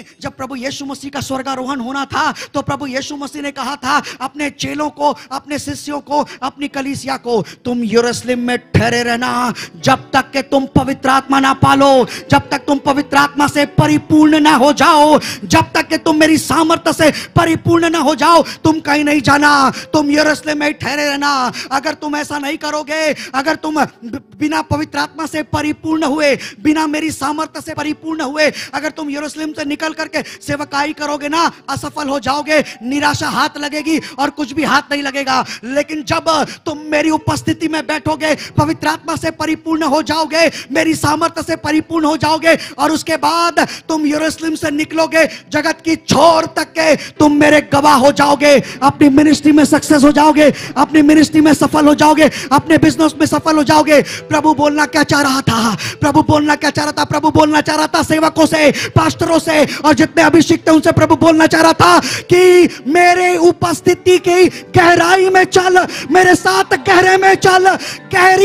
में जब प्रभु यीशु मसीह का स्वर्गारोहण होना था तो प्रभु यीशु मसीह ने कहा था अपने चेलों को, अपने शिष्यों को, अपनी कलीसिया को, तुम यरूशलेम में ठहरे रहना जब तक कि तुम पवित्र आत्मा ना पालो, जब तक तुम पवित्र आत्मा से परिपूर्ण ना हो जाओ, जब तक कि तुम मेरी सामर्थ्य से परिपूर्ण ना हो जाओ, तुम कहीं नहीं जाना, तुम यरूशलेम में ठहरे रहना। अगर तुम ऐसा नहीं करोगे, अगर तुम बिना पवित्र आत्मा से परिपूर्ण हुए, बिना मेरी सामर्थ्य से परिपूर्ण हुए, अगर तुम यरूशलेम से निकल करके सेवकाई करोगे ना, असफल हो जाओगे, निराशा हाथ लगेगी और कुछ भी हाथ नहीं लगेगा। लेकिन जब तुम मेरी उपस्थिति में बैठोगे, पवित्र आत्मा से परिपूर्ण हो जाओगे, मेरी सामर्थ्य से परिपूर्ण हो जाओगे और उसके बाद तुम यरूशलेम से निकलोगे, जगत की छोर तक के तुम मेरे गवाह हो जाओगे, अपनी मिनिस्ट्री में सक्सेस हो जाओगे, अपनी मिनिस्ट्री में सफल हो जाओगे, अपने बिजनेस में सफल हो जाओगे। प्रभु बोलना क्या चाह रहा था? प्रभु बोलना क्या चाह रहा था? प्रभु बोलना चाह रहा था सेवकों से, पास्टरों से और जितने अभिषिक्त थे उनसे प्रभु बोलना चाह रहा था कि मेरे उपस्थिति की गहराई में चल, मेरे साथ गहरे में चल, गहरी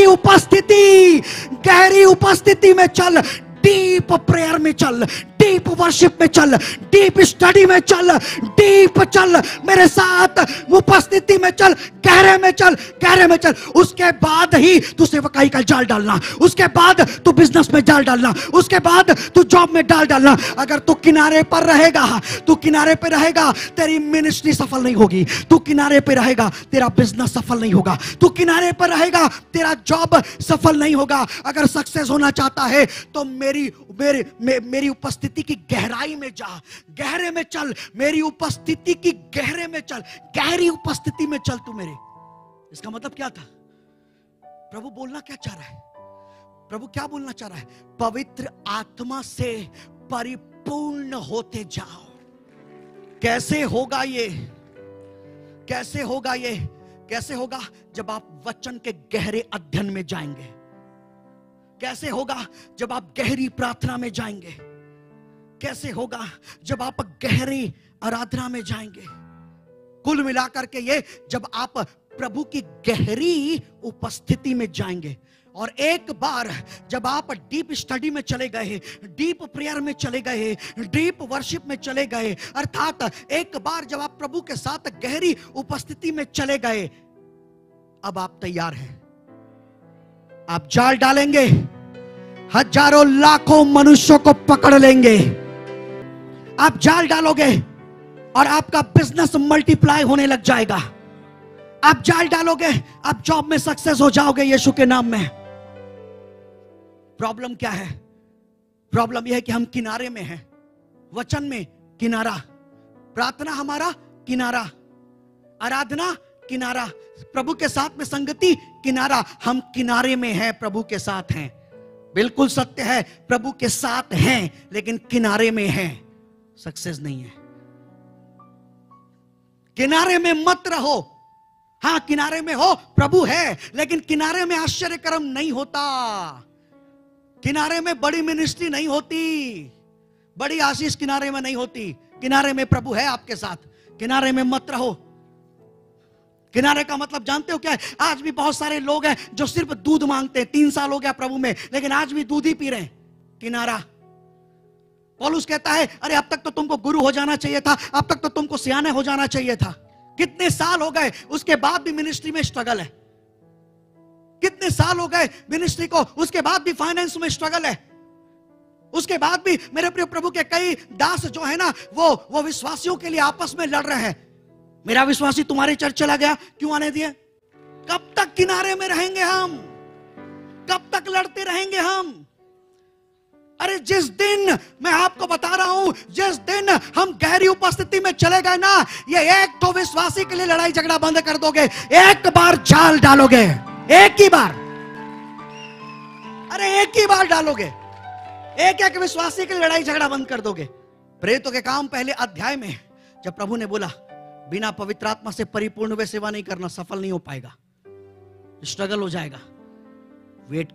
उपस्थिति में चल, डीप प्रेयर में चल, डीप वर्शिप में चल, डीप स्टडी में चल, डीप चल, मेरे साथ उपस्थिति में चल, गहरे में चल, गहरे में चल। उसके बाद ही तू सेवकाई का जाल डालना, उसके बाद तू बिजनेस में जाल डालना, उसके बाद तू जॉब में जाल डालना। अगर तू किनारे पर रहेगा, तू किनारे पे रहेगा, तेरी मिनिस्ट्री सफल नहीं होगी। तू किनारे पे रहेगा, तेरा बिजनेस सफल नहीं होगा। तू किनारे पर रहेगा, तेरा जॉब सफल नहीं होगा। अगर सक्सेस होना चाहता है तो मेरी उपस्थिति की गहराई में जा, गहरे में चल, मेरी उपस्थिति की गहरे में चल, गहरी उपस्थिति में चल तू मेरे। इसका मतलब क्या था? प्रभु बोलना क्या चाह रहा है? प्रभु क्या बोलना चाह रहा है? पवित्र आत्मा से परिपूर्ण होते जाओ। कैसे होगा ये? कैसे होगा ये? कैसे होगा? जब आप वचन के गहरे अध्ययन में जाएंगे। कैसे होगा? जब आप गहरी प्रार्थना में जाएंगे। कैसे होगा? जब आप गहरी आराधना में जाएंगे। कुल मिलाकर के ये, जब आप प्रभु की गहरी उपस्थिति में जाएंगे। और एक बार जब आप डीप स्टडी में चले गए, डीप प्रेयर में चले गए, डीप वर्शिप में चले गए, अर्थात एक बार जब आप प्रभु के साथ गहरी उपस्थिति में चले गए, अब आप तैयार हैं। आप जाल डालेंगे, हजारों लाखों मनुष्यों को पकड़ लेंगे। आप जाल डालोगे और आपका बिजनेस मल्टीप्लाई होने लग जाएगा। आप जाल डालोगे, आप जॉब में सक्सेस हो जाओगे यीशु के नाम में। प्रॉब्लम क्या है? प्रॉब्लम यह है कि हम किनारे में हैं। वचन में किनारा, प्रार्थना हमारा किनारा, आराधना किनारा, प्रभु के साथ में संगति किनारा। हम किनारे में हैं, प्रभु के साथ हैं। बिल्कुल सत्य है, प्रभु के साथ हैं लेकिन किनारे में हैं, सक्सेस नहीं है। किनारे में मत रहो। हाँ, किनारे में हो, प्रभु है, लेकिन किनारे में आश्चर्यकर्म नहीं होता। किनारे में बड़ी मिनिस्ट्री नहीं होती, बड़ी आशीष किनारे में नहीं होती। किनारे में प्रभु है आपके साथ। किनारे में मत रहो। किनारे का मतलब जानते हो क्या है? आज भी बहुत सारे लोग हैं जो सिर्फ दूध मांगते हैं। 3 साल हो गया प्रभु में, लेकिन आज भी दूध ही पी रहे हैं। किनारा। पौलुस कहता है, अरे अब तक तो तुमको गुरु हो जाना चाहिए था, अब तक तो तुमको सियाने हो जाना चाहिए था। कितने साल हो गए, उसके बाद भी मिनिस्ट्री में स्ट्रगल है। कितने साल हो गए मिनिस्ट्री को, उसके बाद भी फाइनेंस में स्ट्रगल है। उसके बाद भी मेरे प्रिय प्रभु के कई दास जो है ना, वो विश्वासियों के लिए आपस में लड़ रहे हैं। मेरा विश्वासी तुम्हारे चर्च चला गया, क्यों आने दिए? कब तक किनारे में रहेंगे हम? कब तक लड़ते रहेंगे हम? अरे जिस दिन, मैं आपको बता रहा हूं, जिस दिन हम गहरी उपस्थिति में चले गए ना, ये एक तो विश्वासी के लिए लड़ाई झगड़ा बंद कर दोगे। एक बार जाल डालोगे, एक ही बार, अरे एक ही बार डालोगे, एक विश्वासी के लिए लड़ाई झगड़ा बंद कर दोगे। प्रेरितों के काम पहले अध्याय में जब प्रभु ने बोला बिना पवित्र आत्मा से परिपूर्ण वे सेवा नहीं करना, सफल नहीं हो पाएगा, स्ट्रगल हो जाएगा। वेट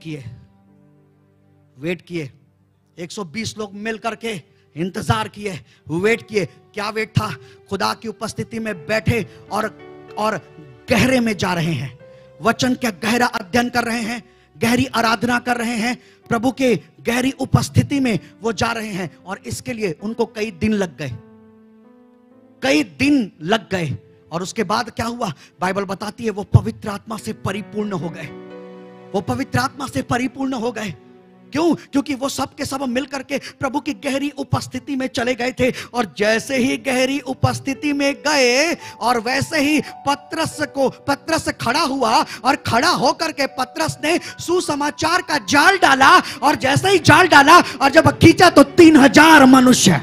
किए 120 लोग मिल करके इंतजार किए, वेट किए। क्या वेट था? खुदा की उपस्थिति में बैठे और गहरे में जा रहे हैं, वचन का गहरा अध्ययन कर रहे हैं, गहरी आराधना कर रहे हैं, प्रभु के गहरी उपस्थिति में वो जा रहे हैं। और इसके लिए उनको कई दिन लग गए, कई दिन लग गए। और उसके बाद क्या हुआ, बाइबल बताती है वो पवित्र आत्मा से परिपूर्ण हो गए। वो पवित्र आत्मा से परिपूर्ण हो गए। क्यों? क्योंकि वो सब के सब मिल करके प्रभु की गहरी उपस्थिति में चले गए थे। और जैसे ही गहरी उपस्थिति में गए और वैसे ही पतरस खड़ा हुआ, और खड़ा होकर के पतरस ने सुसमाचार का जाल डाला। और जैसे ही जाल डाला और जब खींचा तो 3000 मनुष्य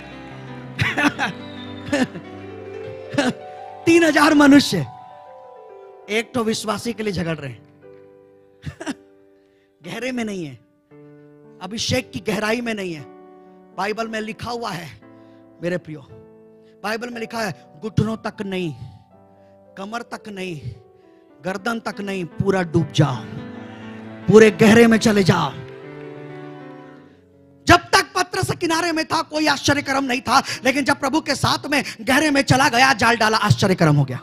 3000 मनुष्य एक तो विश्वासी के लिए झगड़ रहे हैं। गहरे में नहीं है, अभिषेक की गहराई में नहीं है। बाइबल में लिखा हुआ है मेरे प्रियो, बाइबल में लिखा है घुटनों तक नहीं, कमर तक नहीं, गर्दन तक नहीं, पूरा डूब जाओ, पूरे गहरे में चले जाओ। जब तक पतरस किनारे में था कोई आश्चर्यक्रम नहीं था, लेकिन जब प्रभु के साथ में गहरे में चला गया, जाल डाला, आश्चर्यक्रम हो गया।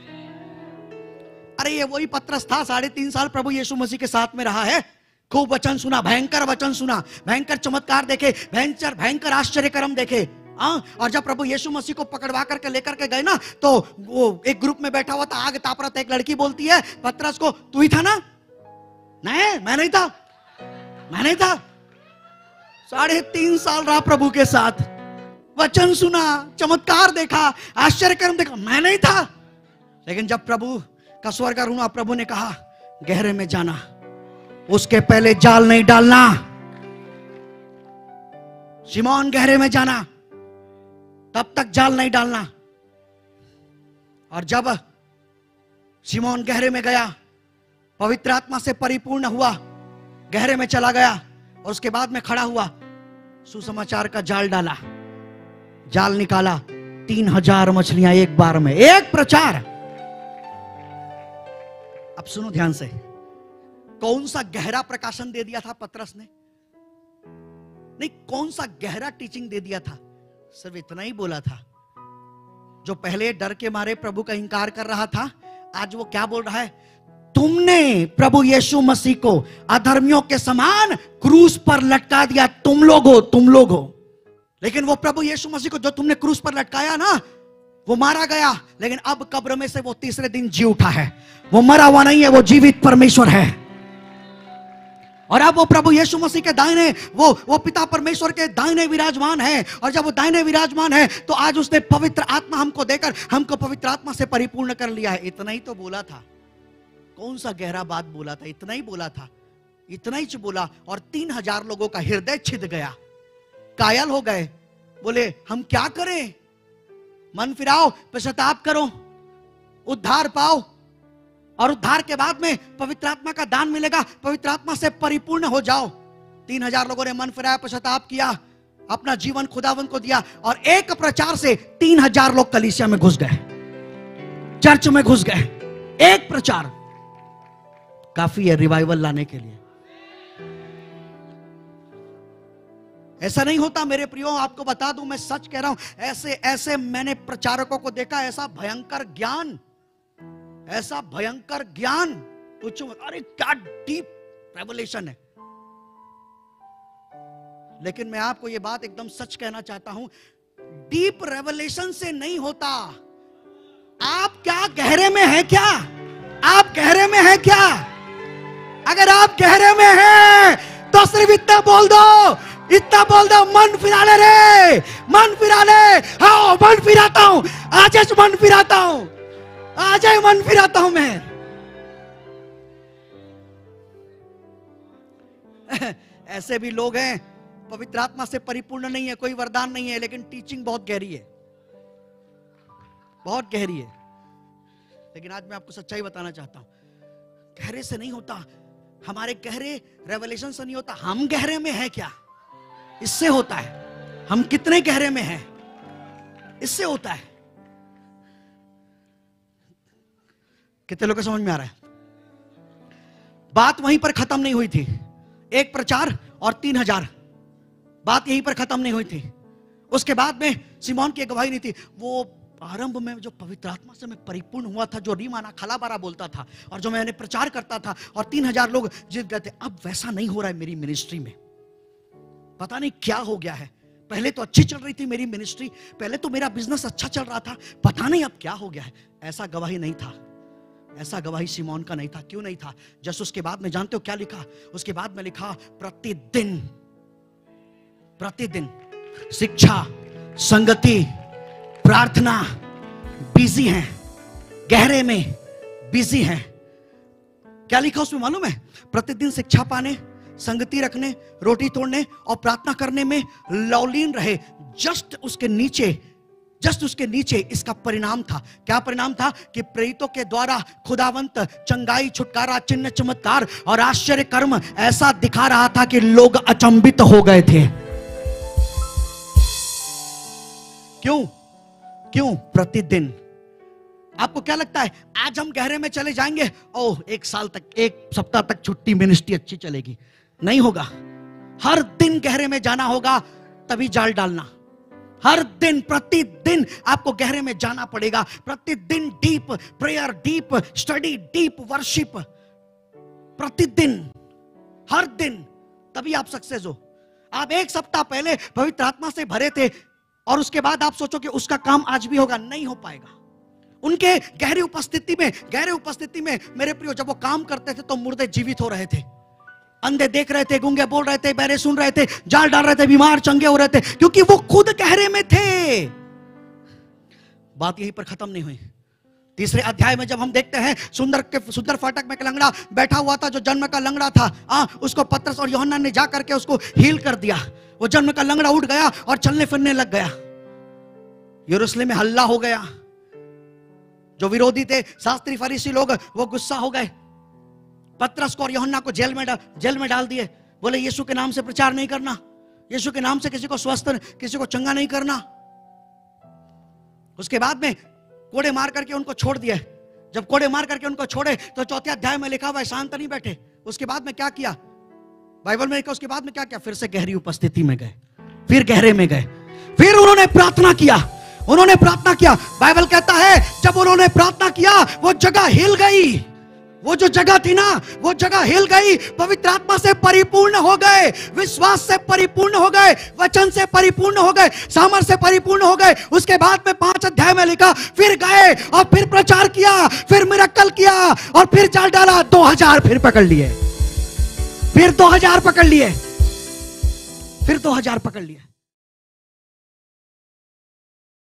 अरे ये वही पतरस था, 3.5 साल प्रभु यीशु मसीह के साथ में रहा है। खूब वचन सुना, भयंकर वचन सुना, भयंकर चमत्कार देखे, भयंकर आश्चर्यक्रम देखे। और जब प्रभु यीशु मसीह को पकड़वा करके लेकर के गए ना, तो वो एक ग्रुप में बैठा हुआ था, आग ताप रहा था। एक लड़की बोलती है पतरस को, तू ही था ना? नहीं, मैं नहीं था, मैं नहीं था। 3.5 साल रहा प्रभु के साथ, वचन सुना, चमत्कार देखा, आश्चर्यक्रम देखा, मैं नहीं था। लेकिन जब प्रभु का स्वर्गारोहण हुआ, प्रभु ने कहा गहरे में जाना, उसके पहले जाल नहीं डालना। शिमोन गहरे में जाना, तब तक जाल नहीं डालना। और जब शिमोन गहरे में गया, पवित्र आत्मा से परिपूर्ण हुआ, गहरे में चला गया, और उसके बाद में खड़ा हुआ, सुसमाचार का जाल डाला, जाल निकाला, 3000 मछलियां एक बार में, एक प्रचार। अब सुनो ध्यान से, कौन सा गहरा प्रकाशन दे दिया था पतरस ने? नहीं, कौन सा गहरा टीचिंग दे दिया था? सिर्फ इतना ही बोला था। जो पहले डर के मारे प्रभु का इंकार कर रहा था, आज वो क्या बोल रहा है? तुमने प्रभु यीशु मसीह को अधर्मियों के समान क्रूस पर लटका दिया, तुम लोग हो। लेकिन वो प्रभु यीशु मसीह को जो तुमने क्रूस पर लटकाया ना, वो मारा गया, लेकिन अब कब्र में से वो तीसरे दिन जी उठा है। वो मरा हुआ नहीं है, वो जीवित परमेश्वर है। और अब वो प्रभु यीशु मसीह के दाहिने, वो पिता परमेश्वर के दाहिने विराजमान है। और जब वो दाहिने विराजमान है, तो आज उसने पवित्र आत्मा हमको देकर हमको पवित्र आत्मा से परिपूर्ण कर लिया है। इतना ही तो बोला था। कौन सा गहरा बात बोला था? इतना ही बोला था, इतना ही बोला। और 3000 लोगों का हृदय छिद गया, कायल हो गए। बोले हम क्या करें? मन फिराओ, पश्चाताप करो, उद्धार पाओ, और उद्धार के बाद में पवित्र आत्मा का दान मिलेगा, पवित्र आत्मा से परिपूर्ण हो जाओ। 3000 लोगों ने मन फिराया, पश्चाताप किया, अपना जीवन खुदावंत को दिया, और एक प्रचार से 3000 लोग कलीसिया में घुस गए, चर्च में घुस गए। एक प्रचार काफी है रिवाइवल लाने के लिए। ऐसा नहीं होता मेरे प्रियो, आपको बता दूं, मैं सच कह रहा हूं। ऐसे मैंने प्रचारकों को देखा, ऐसा भयंकर ज्ञान, ऐसा भयंकर ज्ञान, पूछो अरे क्या डीप रेवलेशन है। लेकिन मैं आपको यह बात एकदम सच कहना चाहता हूं, डीप रेवलेशन से नहीं होता। आप क्या गहरे में हैं? क्या आप गहरे में हैं? क्या अगर आप गहरे में हैं तो सिर्फ इतना बोल दो, इतना बोल दो, मन फिरा ले रे, मन फिरा ले। हाँ, मन फिराता हूं, आज मन फिराता हूं, आज मन फिराता हूं मैं। ऐसे भी लोग हैं, पवित्र आत्मा से परिपूर्ण नहीं है, कोई वरदान नहीं है, लेकिन टीचिंग बहुत गहरी है, बहुत गहरी है। लेकिन आज मैं आपको सच्चाई बताना चाहता हूं, गहरे से नहीं होता, हमारे गहरे रेवलेशन से नहीं होता। हम गहरे में हैं क्या? इससे होता है। हम कितने गहरे में हैं, इससे होता है। कितने लोगों को समझ में आ रहा है? बात वहीं पर खत्म नहीं हुई थी। एक प्रचार और 3000, बात यहीं पर खत्म नहीं हुई थी। उसके बाद में सिमोन की गवाही नहीं थी। वो आरंभ में जो पवित्र आत्मा से मैं परिपूर्ण हुआ था, जो रीमाना खलाबारा बोलता था और जो मैंने प्रचार करता था और 3000 लोग जीत गए थे, अब वैसा नहीं हो रहा है मेरी मिनिस्ट्री में। पता नहीं क्या हो गया है। पहले तो अच्छी चल रही थी मेरी मिनिस्ट्री, पहले तो मेरा बिजनेस अच्छा चल रहा था, पता नहीं अब क्या हो गया है। ऐसा गवाही नहीं था, ऐसा गवाही सिमोन का नहीं था। क्यों नहीं था? जस्ट उसके बाद में जानते हो क्या लिखा? उसके बाद में लिखा प्रतिदिन, प्रतिदिन शिक्षा, संगति, प्रार्थना, बिजी हैं, गहरे में बिजी हैं। क्या लिखा उसमें मालूम है? प्रतिदिन शिक्षा पाने, संगति रखने, रोटी तोड़ने और प्रार्थना करने में लौलीन रहे। जस्ट उसके नीचे इसका परिणाम था। क्या परिणाम था? कि प्रेरितों के द्वारा खुदावंत चंगाई, छुटकारा, चिन्ह, चमत्कार और आश्चर्य कर्म ऐसा दिखा रहा था कि लोग अचंभित हो गए थे। क्यों? प्रतिदिन। आपको क्या लगता है आज हम गहरे में चले जाएंगे, ओह एक साल तक, एक सप्ताह तक छुट्टी, मिनिस्ट्री अच्छी चलेगी? नहीं होगा। हर दिन गहरे में जाना होगा, तभी जाल डालना। हर दिन, प्रतिदिन आपको गहरे में जाना पड़ेगा। प्रतिदिन deep prayer, deep study, deep worship, प्रतिदिन, हर दिन, तभी आप सक्सेस हो। आप एक सप्ताह पहले पवित्र आत्मा से भरे थे और उसके बाद आप सोचो कि उसका काम आज भी होगा, नहीं हो पाएगा। उनके गहरी उपस्थिति में मेरे प्रियो, जब वो काम करते थे तो मुर्दे जीवित हो रहे थे, अंधे देख रहे थे, गूंगे बोल रहे थे, बहरे सुन रहे थे, जाल डाल रहे थे, बीमार चंगे हो रहे थे, क्योंकि वो खुद गहरे में थे। बात यहीं पर खत्म नहीं हुई। तीसरे अध्याय में जब हम देखते हैं सुंदर फाटक में एक लंगड़ा बैठा हुआ था, जो जन्म का लंगड़ा था, उसको पतरस और यूहन्ना ने जा करके उसको हील कर दिया। वो जन्म का लंगड़ा उठ गया और चलने फिरने लग गया। यरूशलेम में हल्ला हो गया। जो विरोधी थे, शास्त्री फरीसी लोग, वो गुस्सा हो गए। पतरस को और यूहन्ना को जेल में डाल दिए। बोले यीशु के नाम से प्रचार नहीं करना, यीशु के नाम से किसी को स्वस्थ, किसी को चंगा नहीं करना। उसके बाद में कोड़े मार करके उनको छोड़ दिए। जब कोड़े मार करके उनको छोड़े तो चौथे अध्याय में लिखा हुआ है शांत नहीं बैठे। उसके बाद में क्या किया? बाइबल में लिखा, उसके बाद में क्या किया? फिर से गहरी उपस्थिति में गए, फिर गहरे में गए, फिर उन्होंने प्रार्थना किया। बाइबल कहता है जब उन्होंने प्रार्थना किया, वो जगह हिल गई। वो जो जगह थी ना, वो जगह हिल गई। पवित्र आत्मा से परिपूर्ण हो गए, विश्वास से परिपूर्ण हो गए, वचन से परिपूर्ण हो गए, सामर्थ से परिपूर्ण हो गए। उसके बाद में 5 अध्याय में लिखा, फिर गए और फिर प्रचार किया, फिर मिरेकल किया और फिर जाल डाला। 2000 फिर पकड़ लिए, फिर 2000 पकड़ लिए, फिर 2000 पकड़ लिए।